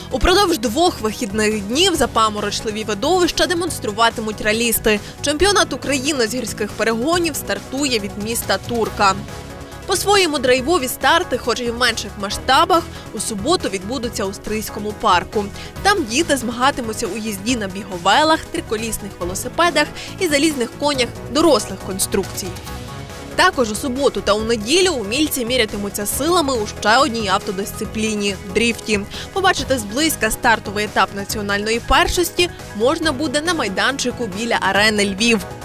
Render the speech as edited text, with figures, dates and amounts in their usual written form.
Упродовж 2 вихідних днів запаморочливі видовища демонструватимуть ралісти. Чемпіонат України з гірських перегонів стартує від міста Турка. По-своєму драйвові старти, хоч і в менших масштабах, у суботу відбудуться у Стрийському парку. Там діти змагатимуться у їзді на біговелах, триколісних велосипедах і залізних конях дорослих конструкцій. Також у суботу та у неділю умільці мірятимуться силами у ще одній автодисципліні – дріфті. Побачити зблизька стартовий етап національної першості можна буде на майданчику біля арени «Львів».